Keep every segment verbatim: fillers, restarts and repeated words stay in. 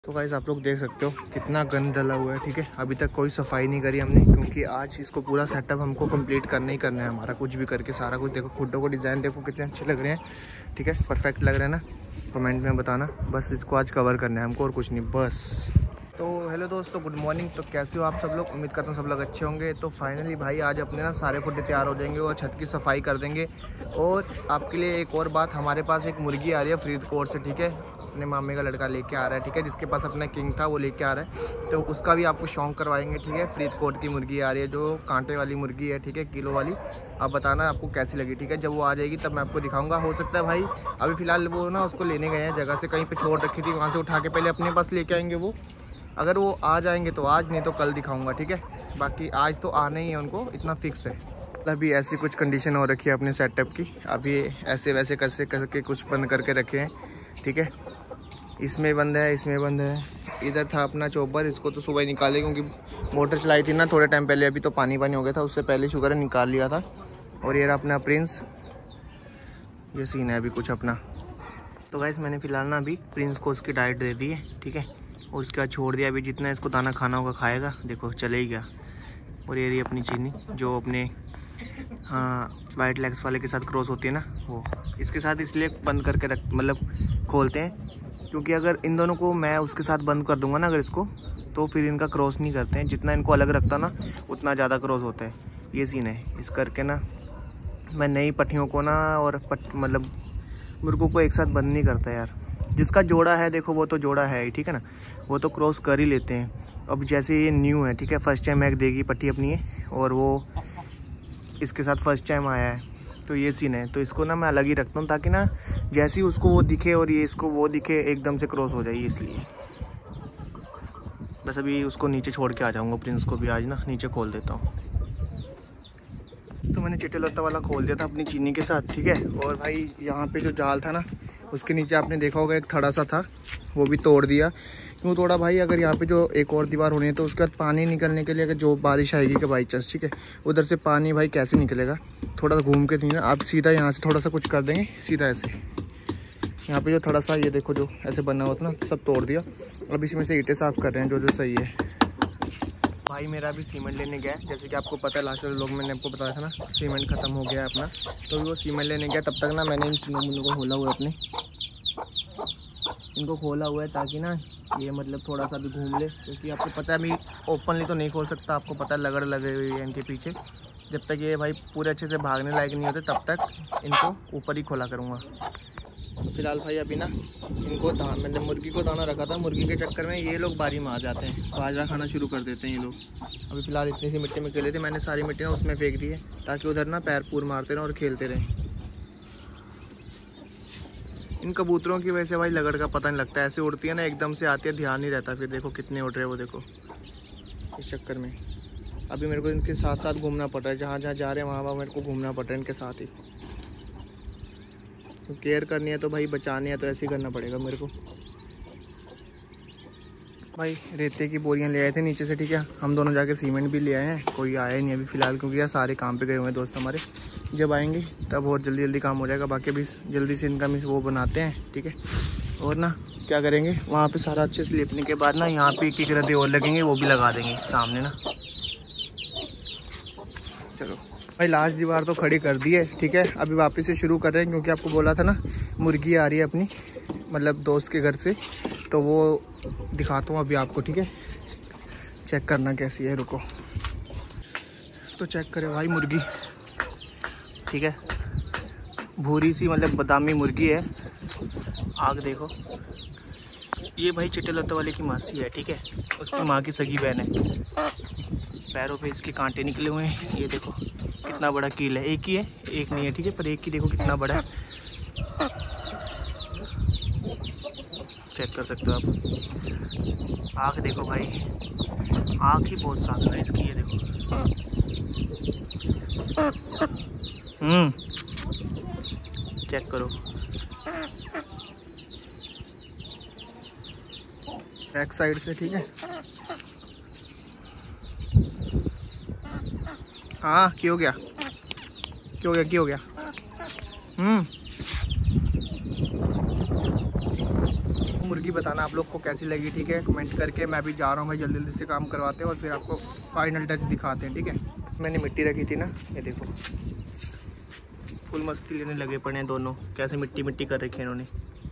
तो गाइस आप लोग देख सकते हो कितना गंद डला हुआ है। ठीक है, अभी तक कोई सफाई नहीं करी हमने, क्योंकि आज इसको पूरा सेटअप हमको कंप्लीट करना ही करना है हमारा, कुछ भी करके सारा कुछ। देखो खुड्डों को डिज़ाइन देखो कितने अच्छे लग रहे हैं। ठीक है, परफेक्ट लग रहे हैं ना, कमेंट में बताना। बस इसको आज कवर करना है हमको और कुछ नहीं बस। तो हेलो दोस्तों, गुड मॉर्निंग। तो कैसे हो आप सब लोग? उम्मीद करता हूँ सब लोग अच्छे होंगे। तो फाइनली भाई आज अपने ना सारे फुड्डे तैयार हो जाएंगे और छत की सफाई कर देंगे। और आपके लिए एक और बात, हमारे पास एक मुर्गी आ रही है फरीदकोट से। ठीक है, अपने मामे का लड़का लेके आ रहा है। ठीक है, जिसके पास अपना किंग था वो लेके आ रहा है, तो उसका भी आपको शौक करवाएंगे। ठीक है, फरीदकोट की मुर्गी आ रही है जो कांटे वाली मुर्गी है। ठीक है, किलो वाली। आप बताना आपको कैसी लगी। ठीक है, जब वो आ जाएगी तब मैं आपको दिखाऊंगा। हो सकता है भाई अभी फ़िलहाल वो ना उसको लेने गए हैं जगह से, कहीं पे छोड़ रखी थी, वहाँ से उठा के पहले अपने पास लेके आएंगे वो। अगर वो आ जाएंगे तो आज, नहीं तो कल दिखाऊंगा। ठीक है, बाकी आज तो आना ही है उनको, इतना फिक्स है। अभी ऐसी कुछ कंडीशन हो रखी है अपने सेटअप की, अभी ऐसे वैसे कैसे करके कुछ बंद करके रखे हैं। ठीक है, इसमें बंद है, इसमें बंद है। इधर था अपना चोबर, इसको तो सुबह निकाले क्योंकि मोटर चलाई थी ना थोड़े टाइम पहले, अभी तो पानी पानी हो गया था, उससे पहले शुगर निकाल लिया था। और ये रहा अपना प्रिंस, ये सीन है अभी कुछ अपना। तो गाइस मैंने फ़िलहाल ना अभी प्रिंस को उसकी डाइट दे दी है। ठीक है, और उसके बाद छोड़ दिया। अभी जितना इसको दाना खाना होगा खाएगा, देखो चले ही गया। और ये रही अपनी चीनी जो अपने हाँ वाइट लेग्स वाले के साथ क्रॉस होती है ना, वो इसके साथ इसलिए बंद करके रख मतलब खोलते हैं, क्योंकि अगर इन दोनों को मैं उसके साथ बंद कर दूंगा ना अगर इसको, तो फिर इनका क्रॉस नहीं करते हैं। जितना इनको अलग रखता ना उतना ज़्यादा क्रॉस होता है। ये सीन है, इस करके ना मैं नई पट्टियों को ना और पट मतलब मुर्गों को एक साथ बंद नहीं करता यार। जिसका जोड़ा है देखो वो तो जोड़ा है ही, ठीक है ना, वो तो क्रॉस कर ही लेते हैं। अब जैसे ये न्यू है, ठीक है, फर्स्ट टाइम एग देगी पट्टी अपनी है, और वो इसके साथ फर्स्ट टाइम आया है, तो ये सीन है। तो इसको ना मैं अलग ही रखता हूँ, ताकि ना जैसे ही उसको वो दिखे और ये इसको वो दिखे एकदम से क्रॉस हो जाए, इसलिए बस अभी उसको नीचे छोड़ के आ जाऊँगा। प्रिंस को भी आज ना नीचे खोल देता हूँ। तो मैंने चिट्टे लत्ता वाला खोल दिया था अपनी चीनी के साथ। ठीक है, और भाई यहाँ पे जो जाल था ना उसके नीचे आपने देखा होगा एक थड़ा सा था, वो भी तोड़ दिया। क्यों तोड़ा भाई, अगर यहाँ पे जो एक और दीवार होनी है तो उसके बाद पानी निकलने के लिए, अगर जो बारिश आएगी कि बाई चांस, ठीक है, उधर से पानी भाई कैसे निकलेगा। थोड़ा सा घूम के नहीं ना, आप सीधा यहाँ से थोड़ा सा कुछ कर देंगे, सीधा ऐसे यहाँ पे जो थोड़ा सा ये देखो जो ऐसे बना हुआ था ना, सब तोड़ दिया। अब इसमें से ईंटें साफ़ कर रहे हैं जो जो सही है। भाई मेरा अभी सीमेंट लेने गया है, जैसे कि आपको पता है लास्ट लोग मैंने आपको बताया था ना, सीमेंट ख़त्म हो गया है अपना, तो वो सीमेंट लेने गया। तब तक ना मैंने इन चुनों मुनों को खोला हुआ है, अपने इनको खोला हुआ है ताकि ना ये मतलब थोड़ा सा भी घूम ले, क्योंकि आपको पता है अभी ओपनली तो नहीं खोल सकता, आपको पता है लगड़ लगे हुई है इनके पीछे। जब तक ये भाई पूरे अच्छे से भागने लायक नहीं होते तब तक इनको ऊपर ही खोला करूँगा। तो फिलहाल भाई अभी ना इनको दाना, मैंने मुर्गी को दाना रखा था, मुर्गी के चक्कर में ये लोग बारी में आ जाते हैं, बाजरा खाना शुरू कर देते हैं ये लोग। अभी फ़िलहाल इतनी सी मिट्टी में खेले थे, मैंने सारी मिट्टी ना उसमें फेंक दी है, ताकि उधर ना पैर पूर मारते रहें और खेलते रहें। इन कबूतरों की वजह से भाई लगड़ का पता नहीं लगता, ऐसे उड़ती है ना एकदम से आती है, ध्यान नहीं रहता। फिर देखो कितने उड़ रहे हैं वो, देखो इस चक्कर में अभी मेरे को इनके साथ साथ घूमना पड़ रहा है, जहाँ जहाँ जा रहे हैं वहाँ वहाँ मेरे को घूमना पड़ रहा है इनके साथ ही। तो केयर करनी है तो भाई बचानी है तो ऐसे ही करना पड़ेगा मेरे को। भाई रेते की बोरियां ले आए थे नीचे से। ठीक है, हम दोनों जाके सीमेंट भी ले आए हैं, कोई आया ही नहीं अभी फ़िलहाल, क्योंकि यार सारे काम पे गए हुए हैं दोस्त हमारे। जब आएंगे तब और जल्दी जल्दी काम हो जाएगा। बाकी अभी जल्दी से इनका वो बनाते हैं। ठीक है, और ना क्या करेंगे, वहाँ पे सारा अच्छे से लेपने के बाद ना यहाँ पे एक एक रद्दे और लगेंगे, वो भी लगा देंगे सामने ना। चलो भाई लास्ट दीवार तो खड़ी कर दी है। ठीक है, अभी वापस से शुरू कर रहे हैं, क्योंकि आपको बोला था ना मुर्गी आ रही है अपनी मतलब दोस्त के घर से, तो वो दिखाता हूँ अभी आपको। ठीक है, चेक करना कैसी है, रुको। तो चेक करें भाई मुर्गी, ठीक है, भूरी सी मतलब बादामी मुर्गी है। आग देखो, ये भाई चिट्टे लत्ते वाले की मासी है। ठीक है, उसकी माँ की सगी बहन है। पैरों पे इसके कांटे निकले हुए हैं, ये देखो कितना बड़ा कील है, एक ही है, एक नहीं है। ठीक है, पर एक ही देखो कितना बड़ा है, चेक कर सकते हो आप। आँख देखो भाई, आँख ही बहुत साफ है इसकी, ये देखो। हम्म चेक करो, बैक साइड से। ठीक है, हाँ क्यों गया, क्यों गया, क्यों गया। हम्म मुर्गी बताना आप लोग को कैसी लगी, ठीक है, कमेंट करके। मैं भी जा रहा हूँ भाई, जल्दी जल्दी से काम करवाते हैं और फिर आपको फाइनल टच दिखाते हैं, ठीक है। मैंने मिट्टी रखी थी ना, ये देखो फुल मस्ती लेने लगे पड़े हैं दोनों, कैसे मिट्टी मिट्टी कर रखी है इन्होंने।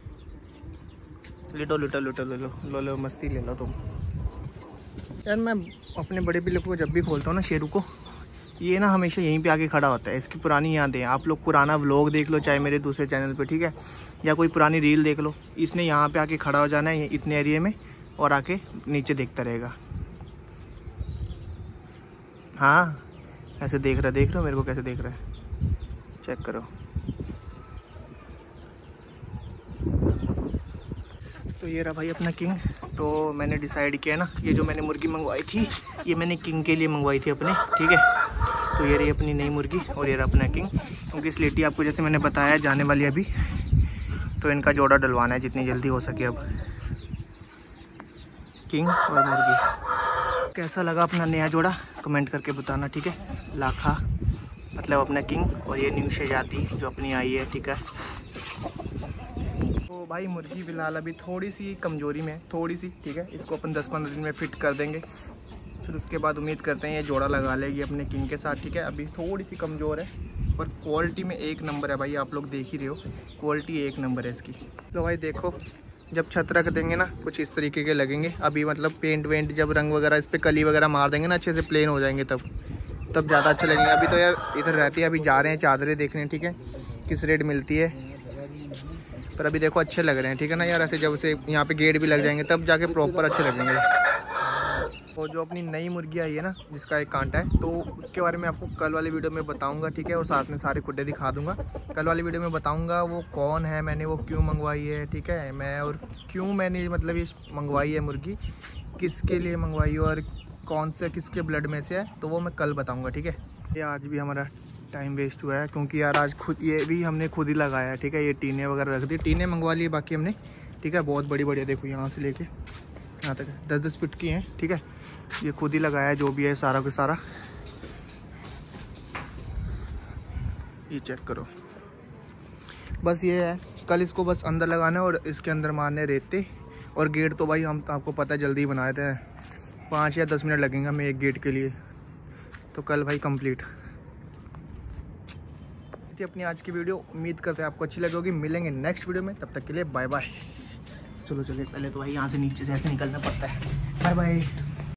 लिटो लिटो लिटो ले लो लो लो मस्ती ले लो तुम। यार मैं अपने बड़े बिल्ले को जब भी खोलता हूँ ना, शेरू को, ये ना हमेशा यहीं पे आके खड़ा होता है। इसकी पुरानी यादें, आप लोग पुराना व्लॉग देख लो चाहे मेरे दूसरे चैनल पे, ठीक है, या कोई पुरानी रील देख लो, इसने यहाँ पे आके खड़ा हो जाना है इतने एरिया में और आके नीचे देखता रहेगा। हाँ ऐसे देख रहा, देख रहे हो मेरे को कैसे देख रहा है, चेक करो। तो ये रहा भाई अपना किंग। तो मैंने डिसाइड किया ना, ये जो मैंने मुर्गी मंगवाई थी ये मैंने किंग के लिए मंगवाई थी अपने, ठीक है। तो ये रही अपनी नई मुर्गी और ये रहा अपना किंग। क्योंकि स्लेटी आपको जैसे मैंने बताया जाने वाली अभी, तो इनका जोड़ा डलवाना है जितनी जल्दी हो सके। अब किंग और मुर्गी, कैसा लगा अपना नया जोड़ा कमेंट करके बताना, ठीक है। लाखा मतलब अपना किंग और ये न्यू शहजादी जो अपनी आई है, ठीक है। तो भाई मुर्गी फिलहाल अभी थोड़ी सी कमज़ोरी में, थोड़ी सी, ठीक है। इसको अपन दस पंद्रह दिन में फिट कर देंगे, फिर उसके बाद उम्मीद करते हैं ये जोड़ा लगा लेगी अपने किंग के साथ, ठीक है। अभी थोड़ी सी कमज़ोर है पर क्वालिटी में एक नंबर है भाई, आप लोग देख ही रहे हो, क्वालिटी एक नंबर है इसकी। तो भाई देखो जब छत रख देंगे ना कुछ इस तरीके के लगेंगे। अभी मतलब पेंट वेंट जब रंग वगैरह इस पर कली वगैरह मार देंगे ना, अच्छे से प्लेन हो जाएंगे, तब तब ज़्यादा अच्छे लगेंगे। अभी तो यार इधर रहती है, अभी जा रहे हैं चादरें देखने, ठीक है, किस रेट मिलती है। पर अभी देखो अच्छे लग रहे हैं, ठीक है ना यार। ऐसे जब से यहाँ पे गेट भी लग जाएंगे तब जाके प्रॉपर अच्छे लगेंगे। और जो अपनी नई मुर्गी आई है ना जिसका एक कांटा है, तो उसके बारे में आपको कल वाली वीडियो में बताऊंगा, ठीक है। और साथ में सारे खुड्डे दिखा दूंगा कल वाली वीडियो में, बताऊंगा वो कौन है, मैंने वो क्यों मंगवाई है, ठीक है। मैं और क्यों मैंने मतलब ये मंगवाई है मुर्गी, किसके लिए मंगवाई है और कौन से किसके ब्लड में से है, तो वो मैं कल बताऊँगा, ठीक है। ये आज भी हमारा टाइम वेस्ट हुआ है क्योंकि यार आज खुद ये भी हमने खुद ही लगाया है, ठीक है। ये टीने वगैरह रख दी, टीने मंगवा लिए बाकी हमने, ठीक है। बहुत बड़ी बड़ी, देखो यहाँ से लेके यहाँ तक दस दस फीट की हैं, ठीक है। ये खुद ही लगाया है जो भी है सारा का सारा, ये चेक करो। बस ये है, कल इसको बस अंदर लगाना है और इसके अंदर मारने रेते। और गेट तो भाई हम आपको पता है जल्दी बनाए थे, पाँच या दस मिनट लगेंगे हमें एक गेट के लिए। तो कल भाई कंप्लीट अपनी आज की वीडियो, उम्मीद करते हैं आपको अच्छी लगी होगी। मिलेंगे नेक्स्ट वीडियो में, तब तक के लिए बाय बाय। चलो चलिए, पहले तो भाई यहाँ से नीचे से ऐसे निकलना पड़ता है। Bye bye.